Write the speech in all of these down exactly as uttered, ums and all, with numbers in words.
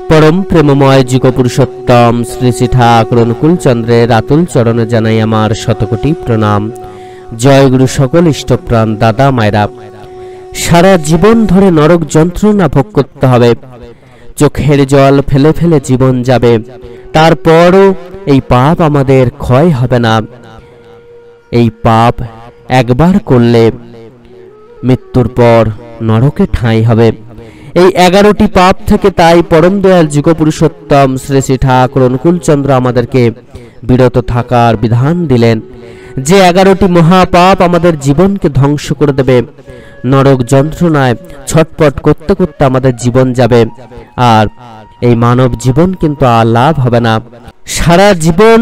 परम प्रेममय जुग पुरुषोत्तम श्री श्री ठाकुर अनुकूल चंद्रेर आतुल चरणे जानाई आमार शतकोटी प्रणाम। जय गुरु सकल इष्टप्राण दादा मायरा। सारा जीवन धरे नरक যন্ত্রণা भोग करते हबे, चोखेर जल फेले फेले जीवन जाबे, तारपरও এই पाप आमादेर क्षय हबे ना। এই पाप एकबार करले मृत्युर पर नरके ठाई हबे। এই এগারোটি পাপ থেকে তাই পরম দয়াল যুগ পুরুষোত্তম শ্রী শ্রী ঠাকুর অনুকূল চন্দ্র আমাদেরকে বিরত থাকার বিধান দিলেন। যে এগারোটি মহাপাপ আমাদের জীবনকে ধ্বংস করে দেবে, নরক যন্ত্রণায় ছটপট করতে করতে আমাদের জীবন যাবে, আর এই মানব জীবন কিন্তু আর লাভ হবে না, সারা জীবন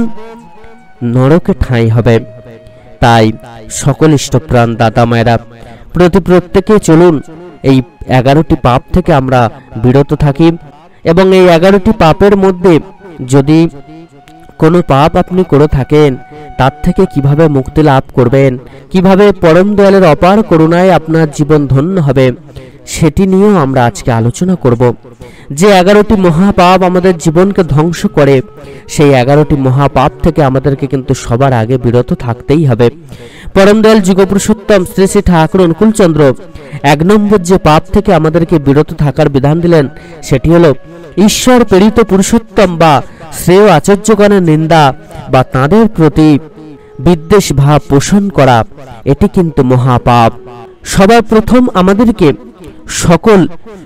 নরকে ঠাঁই হবে। তাই সকল ইষ্টপ্রাণ দাদা মায়েরা প্রতি প্রত্যেকে চলুন এই এগারোটি পাপ থেকে আমরা বিরত থাকি। এবং এই এগারোটি পাপের মধ্যে যদি কোনো পাপ আপনি করে থাকেন, তার থেকে কিভাবে মুক্তি লাভ করবেন, কিভাবে পরম দয়ালের অপার করুণায় আপনার জীবন ধন্য হবে, সেটি নিয়েও আমরা আজকে আলোচনা করব। যে এগারোটি মহাপাপ আমাদের জীবনকে ধ্বংস করে, সেই এগারোটি মহাপাপ থেকে আমাদেরকে কিন্তু সবার আগে বিরত থাকতেই হবে। পরম দয়াল যুগ পুরুষোত্তম শ্রী শ্রী ঠাকুর অনুকূল চন্দ্র এক নম্বর যে পাপ থেকে আমাদেরকে বিরত থাকার বিধান দিলেন, সেটি হলো ঈশ্বর প্রেরিত পুরুষোত্তম বা শ্রেয় আচার্যগণের নিন্দা বা তাঁদের প্রতি বিদ্বেষ ভাব পোষণ করা। এটি কিন্তু মহাপাপ। সবার প্রথম আমাদেরকে সকল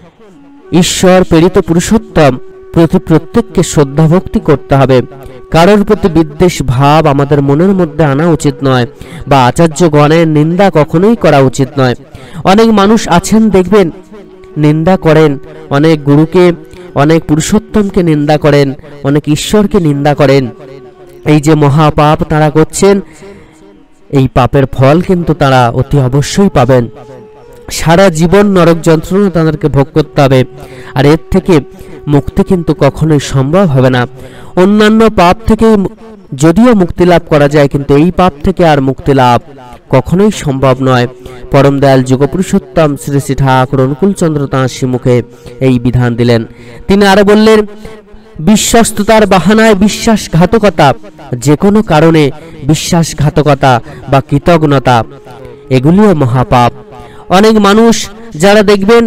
ঈশ্বর প্রেরিত পুরুষোত্তম প্রতি প্রত্যেককে শ্রদ্ধা ভক্তি করতে হবে। কারোর প্রতি বিদ্বেষ ভাব আমাদের মনের মধ্যে আনা উচিত নয়, বা আচার্যগণের নিন্দা কখনোই করা উচিত নয়। অনেক মানুষ আছেন দেখবেন নিন্দা করেন, অনেক গুরুকে অনেক পুরুষোত্তমকে নিন্দা করেন, অনেক ঈশ্বরকে নিন্দা করেন। এই যে মহাপাপ তারা করছেন, এই পাপের ফল কিন্তু তারা অতি অবশ্যই পাবেন। সারা জীবন নরক যন্ত্রণা তাদেরকে ভোগ করতে হবে, আর এর থেকে মুক্তি কিন্তু কখনোই সম্ভব হবে না। অন্যান্য পাপ থেকে যদিও মুক্তি লাভ করা যায়, কিন্তু এই পাপ থেকে আর মুক্তি লাভ কখনোই সম্ভব নয়। পরম দয়াল যুগ পুরুষোত্তম শ্রী শ্রী ঠাকুর অনুকূল চন্দ্র তাঁর শ্রীমুখে এই বিধান দিলেন। তিনি আরো বললেন, বিশ্বস্ততার বাহানায় বিশ্বাসঘাতকতা, যে কোনো কারণে বিশ্বাসঘাতকতা বা কৃতজ্ঞতা, এগুলিও মহাপাপ। অনেক মানুষ যারা দেখবেন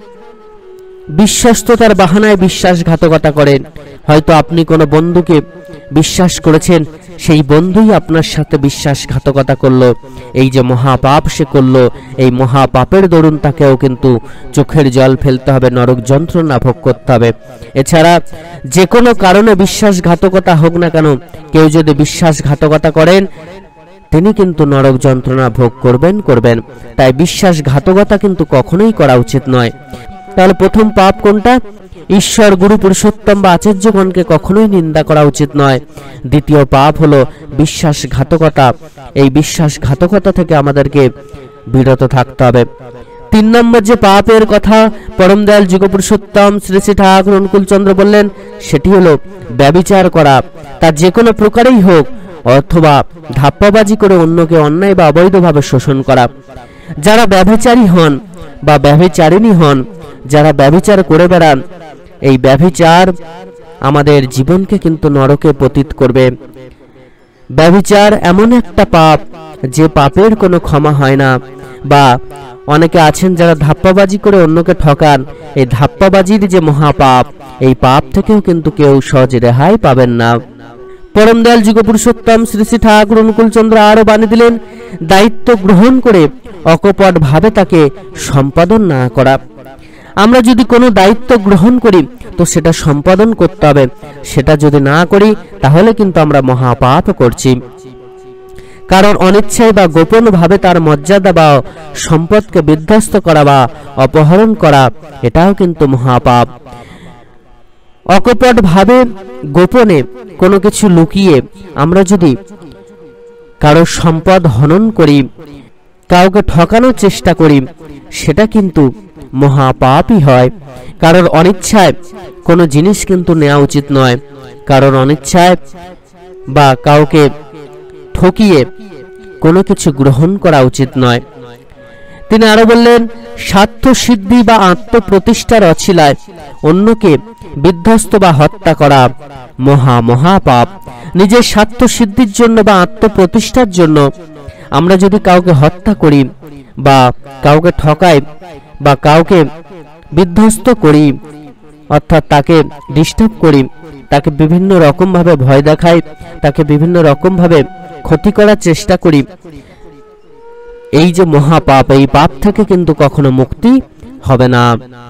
বিশ্বস্ততার বাহানায় বিশ্বাসঘাতকতা করেন। হয়তো আপনি কোনো বন্ধুকে বিশ্বাস করেছেন, সেই বন্ধুই আপনার সাথে বিশ্বাসঘাতকতা করলো। এই যে মহাপাপ সে করলো, এই মহাপাপের দরুন তাকেও কিন্তু চোখের জল ফেলতে হবে, নরক যন্ত্রণা ভোগ করতে হবে। এছাড়া যে কোনো কারণে বিশ্বাসঘাতকতা হোক না কেন, কেউ যদি বিশ্বাসঘাতকতা করেন, তিনি কিন্তু নরক যন্ত্রণা ভোগ করবেন করবেন তাই বিশ্বাসঘাতকতা কিন্তু কখনোই করা উচিত নয়। তাহলে প্রথম পাপ কোনটা? ঈশ্বর গুরু পুরুষোত্তম বা আচার্যগণকে কখনোই নিন্দা করা উচিত নয়। দ্বিতীয় পাপ হলো বিশ্বাসঘাতকতা। এই বিশ্বাসঘাতকতা থেকে আমাদেরকে বিরত থাকতে হবে। তিন নম্বর যে পাপের কথা পরম দয়াল যুগ পুরুষোত্তম শ্রী শ্রী ঠাকুর অনুকূল চন্দ্র বললেন, সেটি হলো ব্যভিচার করা। তা যে কোনো প্রকারেই হোক, অথবা ধাপ্পাবাজি করে অন্যকে অন্যায় বা অবৈধভাবে শোষণ করা। যারা ব্যভিচারী হন বা ব্যভিচারিণী হন, যারা ব্যভিচার করে বেড়ান, এই ব্যভিচার আমাদের জীবনকে কিন্তু নরকে পতিত করবে। ব্যভিচার এমন একটা পাপ যে পাপের কোনো ক্ষমা হয় না। বা অনেকে আছেন যারা ধাপ্পাবাজি করে অন্যকে ঠকান, এই ধাপ্পাবাজির যে মহাপাপ, এই পাপ থেকেও কিন্তু কেউ সহজে রেহাই পাবেন না। পরম দয়াল যুগ পুরুষোত্তম শ্রী শ্রী ঠাকুর অনুকূল চন্দ্র আরো বাণী দিলেন, দায়িত্ব গ্রহণ করে অকপট ভাবে তাকে সম্পাদন না করা। আমরা যদি কোনো দায়িত্ব গ্রহণ করি তো সেটা সম্পাদন করতে হবে। সেটা যদি না করি তাহলে কিন্তু আমরা মহাপাপ করছি। কারণ অনিচ্ছায় বা গোপন ভাবে তার মর্যাদা বা সম্পদকে বিধ্বস্ত করা বা অপহরণ করা, এটাও কিন্তু মহাপাপ। অকপট ভাবে গোপনে কোনো কিছু লুকিয়ে আমরা যদি কারো সম্পদ হনন করি, কাউকে ঠকানোর চেষ্টা করি, সেটা কিন্তু মহাপাপই হয়। কারোর অনিচ্ছায় কোনো জিনিস কিন্তু নেওয়া উচিত নয়। কারোর অনিচ্ছায় বা কাউকে ঠকিয়ে কোনো কিছু গ্রহণ করা উচিত নয়। তিনি আরো বললেন, স্বার্থ সিদ্ধি বা আত্মপ্রতিষ্ঠার অছিলায় অন্যকে বিধ্বস্ত বা হত্যা করা মহা মহা পাপ। নিজের স্বার্থ সিদ্ধির জন্য বা আত্মপ্রতিষ্ঠার জন্য আমরা যদি কাউকে হত্যা করি বা কাউকে ঠকাই বা কাউকে বিধ্বস্ত করি, অর্থাৎ তাকে ডিস্টার্ব করি, তাকে বিভিন্ন রকম ভাবে ভয় দেখাই, তাকে বিভিন্ন রকম ভাবে ক্ষতি করার চেষ্টা করি, এই যে মহাপাপ, এই পাপ থেকে কিন্তু কখনো মুক্তি হবে না।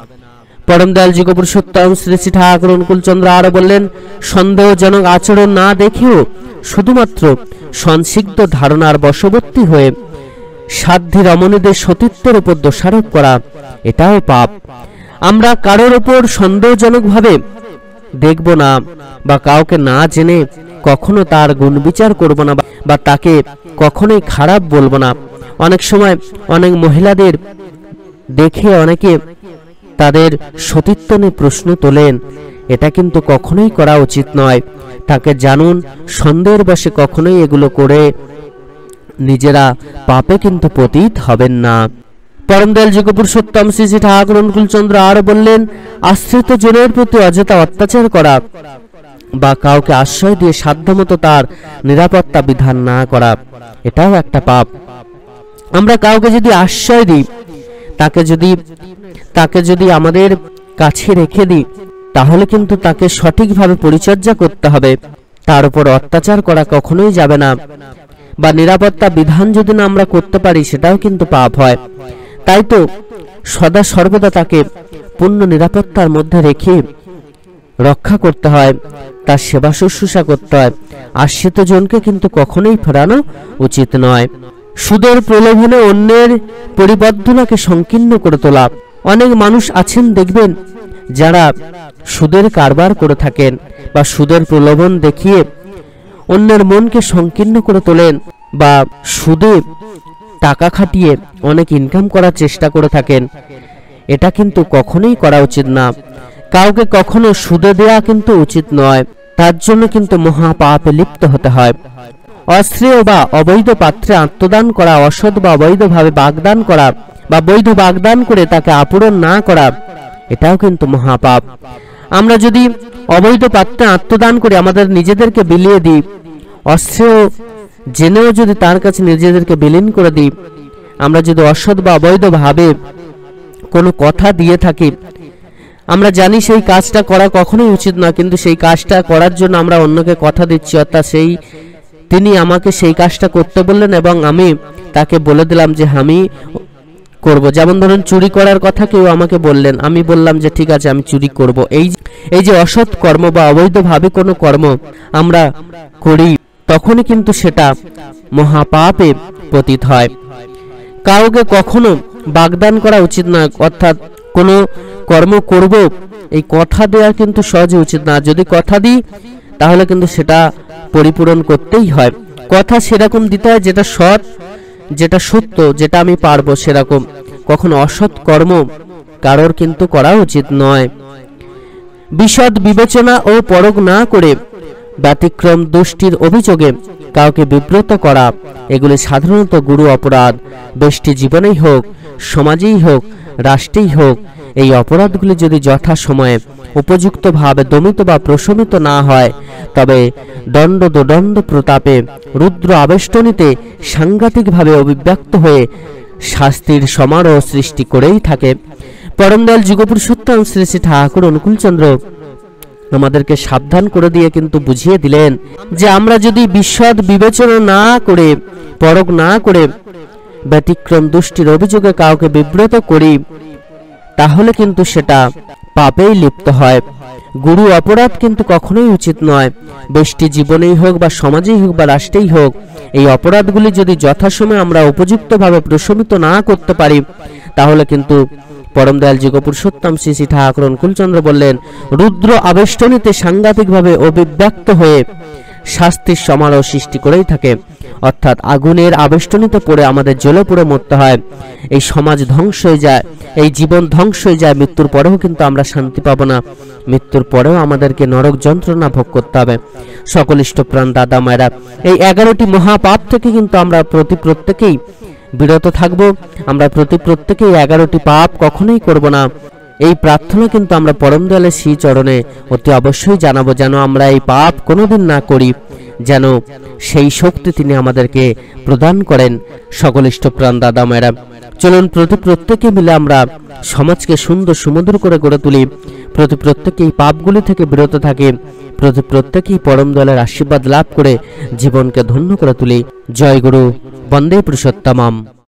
পরম দয়াল যুগ পুরুষোত্তম শ্রী শ্রী ঠাকুর অনুকূলচন্দ্র আরো বললেন, সন্দেহজনক আচরণ না দেখেও শুধুমাত্র সংসিদ্ধ ধারণার বশবর্তী হয়ে সাধ্যী রমণীদের সতীত্বের উপর দোষারোপ করা, এটাও পাপ। আমরা কারোর উপর সন্দেহজনক ভাবে দেখব না বা কাউকে না জেনে কখনো তার গুণ বিচার করব না বা তাকে কখনোই খারাপ বলবো না। অনেক সময় অনেক মহিলাদের দেখে অনেকে তাদের সতীত্ব নিয়ে প্রশ্ন তোলেন, এটা কিন্তু কখনোই করা উচিত নয়। তাকে জানুন, সন্দেহের বশে কখনোই এগুলো করে নিজেরা পাপে কিন্তু পতিত হবেন না। পরম দয়াল যুগ পুরুষোত্তম শ্রী শ্রী ঠাকুর অনুকূলচন্দ্র আরো বললেন, আশ্রিত জনের প্রতি অযথা অত্যাচার করা বা কাউকে আশ্রয় দিয়ে সাধ্যমতো তার নিরাপত্তা বিধান না করা, এটাও একটা পাপ। আমরা কাউকে যদি আশ্রয় দিই, তাকে যদি তাকে যদি আমাদের কাছে রেখে দিই, তাহলে কিন্তু তাকে সঠিকভাবে পরিচর্যা করতে হবে। তার উপর অত্যাচার করা কখনোই যাবে না, বা নিরাপত্তা বিধান যদি না আমরা করতে পারি, সেটাও কিন্তু পাপ হয়। তাই তো সদা সর্বদা তাকে পূর্ণ নিরাপত্তার মধ্যে রেখে রক্ষা করতে হয়, তার সেবা শুশ্রূষা করতে হয়। আশ্রিত জনকে কিন্তু কখনোই ফেরানো উচিত নয়। সুদের প্রলোভনে অন্যের পরিবর্ধনাকে সংকীর্ণ করে তোলা। অনেক মানুষ আছেন দেখবেন যারা সুদের কারবার করে থাকেন বা সুদের প্রলোভন দেখিয়ে অন্যের মনকে সংকীর্ণ করে তোলেন বা সুদে টাকা খাটিয়ে অনেক ইনকাম করার চেষ্টা করে থাকেন। এটা কিন্তু কখনোই করা উচিত না। কাউকে কখনো সুদে দেয়া কিন্তু উচিত নয়, তার জন্য কিন্তু মহাপাপে লিপ্ত হতে হয়। অশ্রেয় বা অবৈধ পাত্রে আত্মদান করা, অসৎ বা অবৈধভাবে বাগদান করা বা বৈধ বাগদান করে তাকে আপূরণ না করা, এটাও কিন্তু মহাপাপ। আমরা যদি অবৈধ পাত্রে আত্মদান করে আমাদের নিজেদেরকে বিলিয়ে দিই, অশ্রেয় জেনেও যদি তার কাছে নিজেদেরকে বিলীন করে দিই, আমরা যদি অসৎ বা অবৈধভাবে কোনো কথা দিয়ে থাকি, আমরা জানি সেই কাজটা করা কখনোই উচিত না, কিন্তু সেই কাজটা করার জন্য আমরা অন্যকে কথা দিচ্ছি, অর্থাৎ সেই তিনি আমাকে সেই কাজটা করতে বললেন এবং আমি তাকে বলে দিলাম যে আমি করব। যেমন ধরুন চুরি করার কথা কেউ আমাকে বললেন, আমি বললাম যে ঠিক আছে আমি চুরি করব। এই এই যে অসৎ কর্ম বা অবৈধভাবে কোনো কর্ম আমরা করি, তখনই কিন্তু সেটা মহাপাপে পতিত হয়। কাউকে কখনো বাগদান করা উচিত না, অর্থাৎ কোনো কর্ম করব এই কথা দেওয়া কিন্তু সহজে উচিত না। যদি কথা দিই তাহলে কিন্তু সেটা পরিপূরণ করতেই হয়। কথা সেরকম দিতে হয় যেটা সৎ, যেটা সত্য, যেটা আমি পারবো সেরকম। কখনো অসৎ কর্ম কারোর কিন্তু করা উচিত নয়। বিশদ বিবেচনা ও পরখ না করে ব্যতিক্রম দোষটির অভিযোগে কাউকে বিব্রত করা, এগুলি সাধারণত গুরু অপরাধ। ব্যষ্টি জীবনেই হোক, সমাজেই হোক, রাষ্ট্রেই হোক, এই অপরাধগুলি যদি যথা সময়ে উপযুক্তভাবে দমিত বা প্রশমিত না হয়, তবে দণ্ড দোদণ্ড প্রতাপে রুদ্র আবেষ্টনীতে সাংঘাতিকভাবে অভিব্যক্ত হয়ে শাস্তির সমারোহ সৃষ্টি করেই থাকে। পরম দয়াল যুগপুরুষোত্তম শ্রী শ্রী ঠাকুর অনুকূলচন্দ্র আমাদেরকে সাবধান করে দিয়ে কিন্তু বুঝিয়ে দিলেন যে আমরা যদি বিশদ বিবেচনা না করে, পরখ না করে ব্যতিক্রম দুষ্টির অভিযোগে কাউকে বিব্রত করি, তাহলে কিন্তু সেটা পাপেই লিপ্ত হয়। গুরু অপরাধ কিন্তু কখনোই উচিত নয়। ব্যষ্টি জীবনেই হোক বা সমাজেই হোক বা রাষ্ট্রেই হোক, এই অপরাধগুলি যদি যথাসময়ে আমরা উপযুক্তভাবে প্রশমিত না করতে পারি, তাহলে কিন্তু পরম দয়াল যুগ পুরুষোত্তম শ্রী শ্রী ঠাকুর অনুকূলচন্দ্র বললেন, রুদ্র আবেষ্টনীতে সাংঘাতিকভাবে অভিব্যক্ত হয়ে শাস্তির সমারোহ সৃষ্টি করেই থাকে। অর্থাৎ আগুনের আবেষ্টনীতে পড়ে আমাদের জ্বলে পুড়ে মরতে হয়। এই সমাজ ধ্বংস হয়ে যায়, এই জীবন ধ্বংস হয়ে যায়। মৃত্যুর পরেও কিন্তু আমরা শান্তি পাবো না, মৃত্যুর পরেও আমাদেরকে নরক যন্ত্রণা ভোগ করতে হবে। সকল ইষ্টপ্রাণ দাদা মায়েরা, এই এগারোটি মহাপাপ থেকে কিন্তু আমরা প্রতি প্রত্যেকেই বিরত থাকব। আমরা প্রতি প্রত্যেকেই এগারোটি পাপ কখনোই করব না, এই প্রার্থনা কিন্তু আমরা পরম দয়ালের শ্রী চরণে অতি অবশ্যই জানাবো, যেন আমরা এই পাপ কোনোদিন না করি, যেন সেই শক্তি তিনি আমাদেরকে প্রদান করেন। সকল ইষ্টপ্রাণ দাদা মায়েরা, চলুন প্রতি প্রত্যেকে মিলে আমরা সমাজকে সুন্দর সুমধুর করে গড়ে তুলি, প্রতি প্রত্যেকে এই পাপগুলি থেকে বিরত থাকে, প্রতি প্রত্যেকেই পরম দয়ালের আশীর্বাদ লাভ করে জীবনকে ধন্য করে তুলি। জয় গুরু, বন্দে পুরুষোত্তমম।